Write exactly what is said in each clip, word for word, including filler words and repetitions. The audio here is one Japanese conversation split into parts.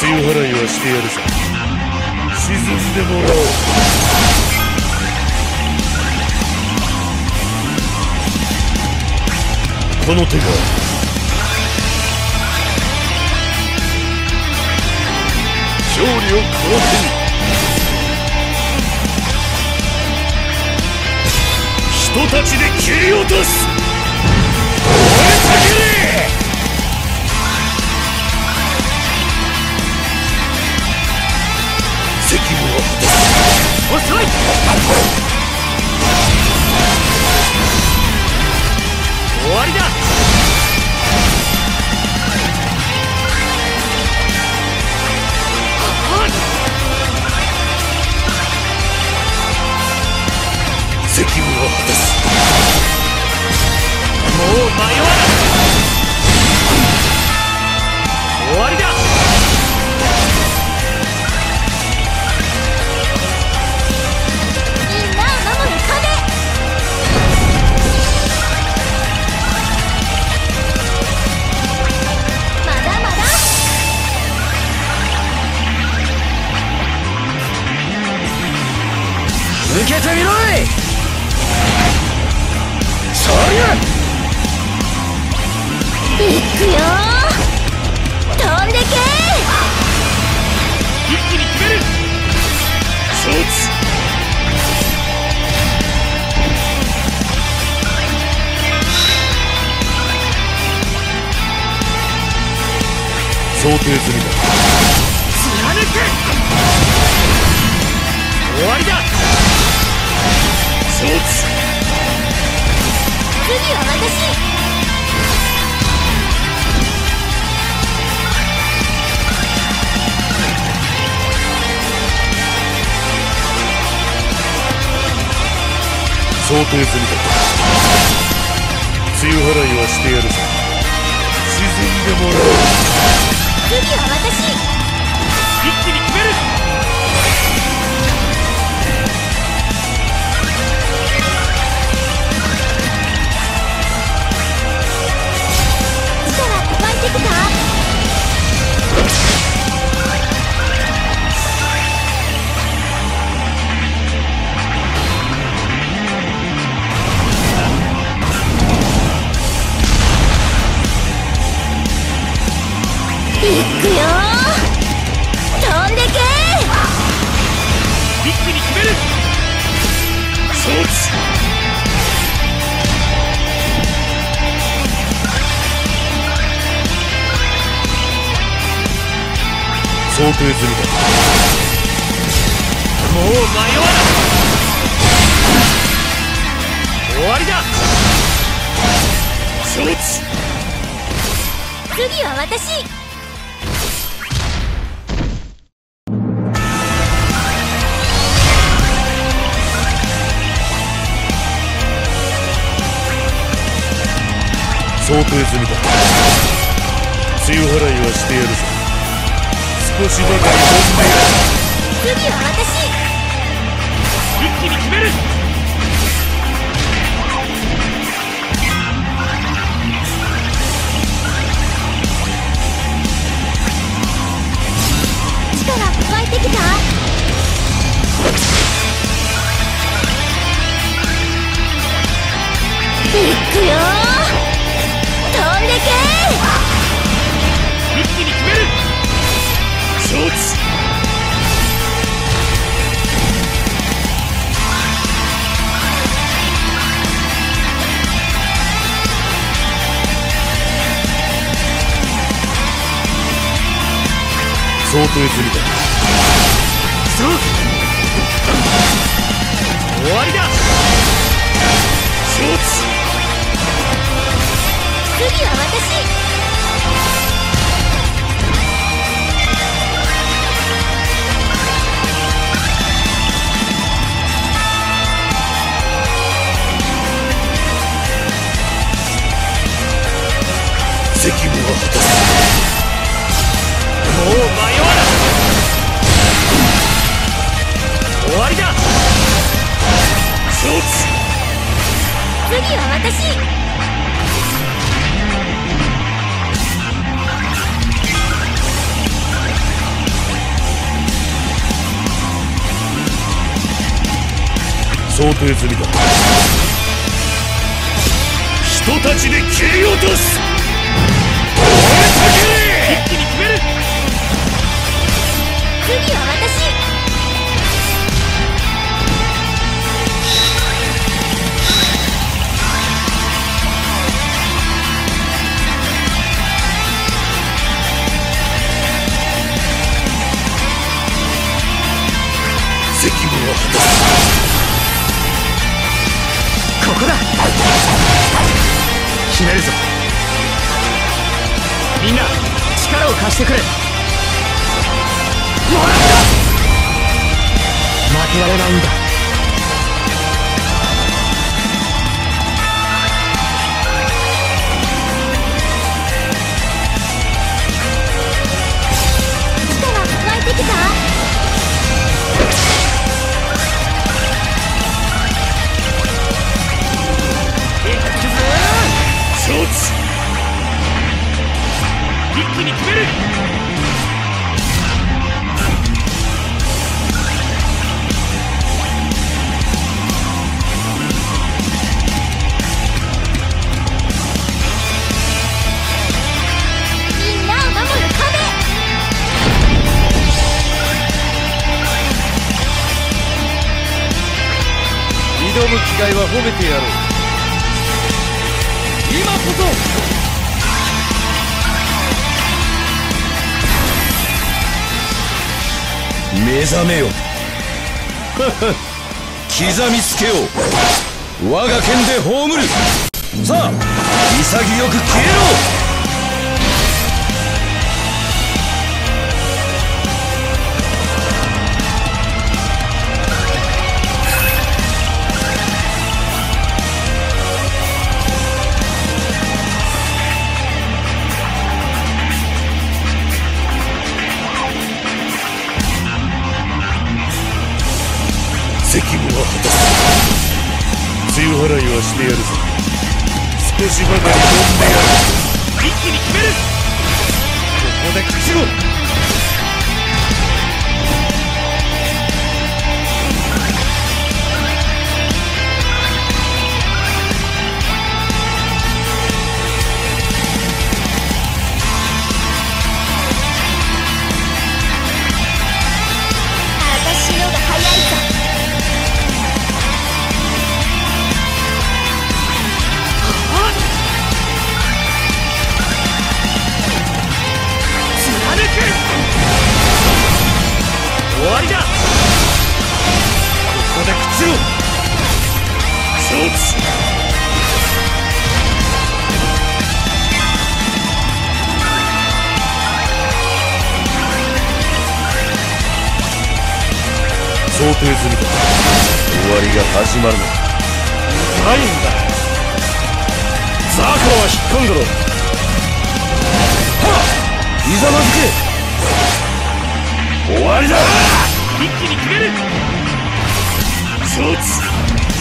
梅雨払いはしてやるさ。沈んでもらおう。この手が勝利をこの手に。人たちで切り落とす。燃えたけれ。責務を果たす。遅い。終わりだ。責務を果たす。もう迷わない。終わりだ。みんなを守る壁。まだまだ。受けてみろい。そりゃいくよー。飛んでけー。一気に決める。承知。想定済みだ。貫け。終わりだ。承知。次は私。想定済みだ。梅雨払いはしてやるさ。沈んでもらおう。次は私。一気に決める。力湧いてきた。いくよー。飛んでけー。一気に決める。承知。想定済みだ。もう迷わない。終わりだ。承知。次は私。想定済みだ。梅雨払いはしてやるぞ。少しばかり飛んでやる。次は私。一気に決める。力湧いてきた。いくよー。飛んでけー。一気に決める。承知。想定済みだ。そう。終わりだ。承知。次は私。責務を果たす。もう迷わない。終わりだ。承知。次は私。 想定済みだ。人たちで切り落とす。燃えたけ！一気に決める。 次は私。 責務を果たす。 ここだ。決めるぞ。みんな力を貸してくれ。もらった。負けられないんだ。 力湧いてきた。 承知。一気に決める。 みんなを守る壁。 挑む気概は褒めてやろう。今こそ。目覚めよ。刻みつけよう。我が剣で葬る。さあ潔く消えろ。責務は果たす。梅雨払いはしてやるぞ。少しばかり飲んでやる。一気に決める。ここで勝ちろ。 私のが早いさ。 終わりだ。ここで朽ちろ。承知。想定済みだ。終わりが始まるのだ。ないんだ。ザコは引っ込んでろ。はっ、ひざまずけ。終わりだ。一気に決める。承知。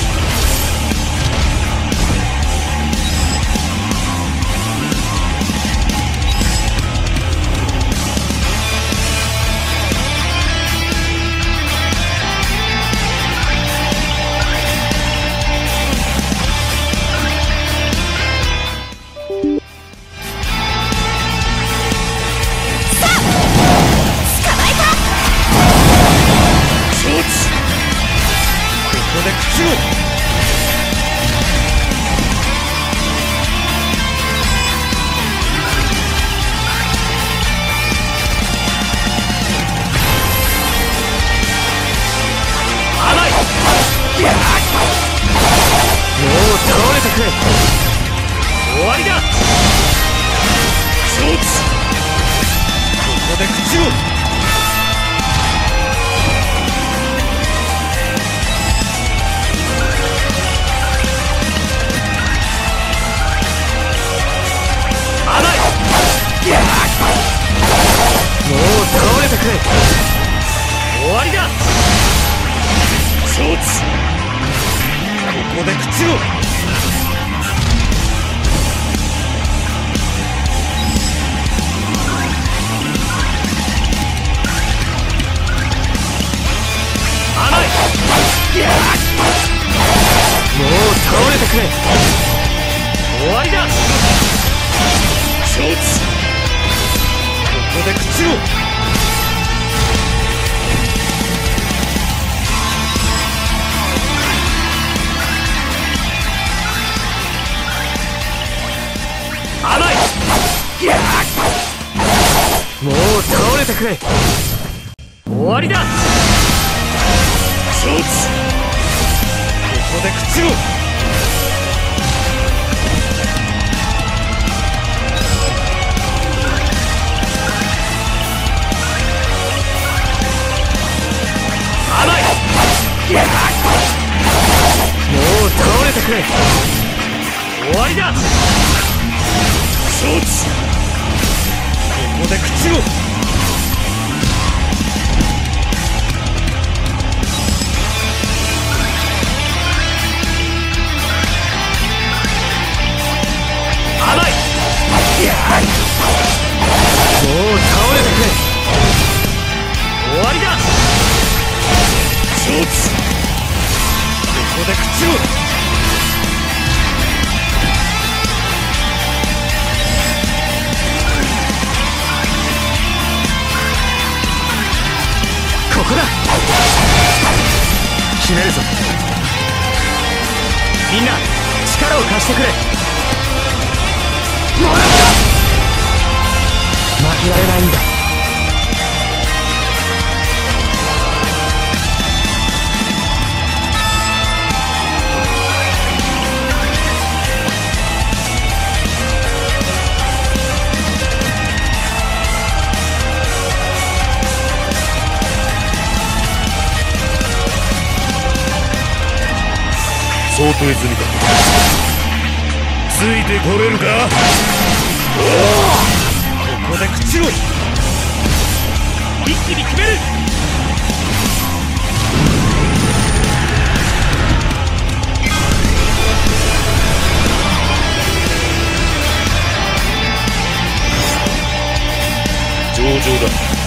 ここで口を。甘い。もう倒れてくれ。終わりだ。承知。ここで口を。もう倒れてくれ。終わりだ。承知。ここで口を。甘い。 くれ。終わりだ。 承知。ここで朽ちろ。 甘い。もう倒れてくれ。終わりだ。 承知。ここで朽ちろ。 甘い。もう倒れてくれ。終わりだ。 承知。ここで朽ちろ。 甘い。もう倒れてくれ。終わりだ。 承知。ここで朽ちろ。 ここだ。決めるぞ。みんな力を貸してくれ。もらった。負けられないんだ。 想定済みだ。ついてこれるか。おお、ここで朽ちろ。一気に決める。上々だ。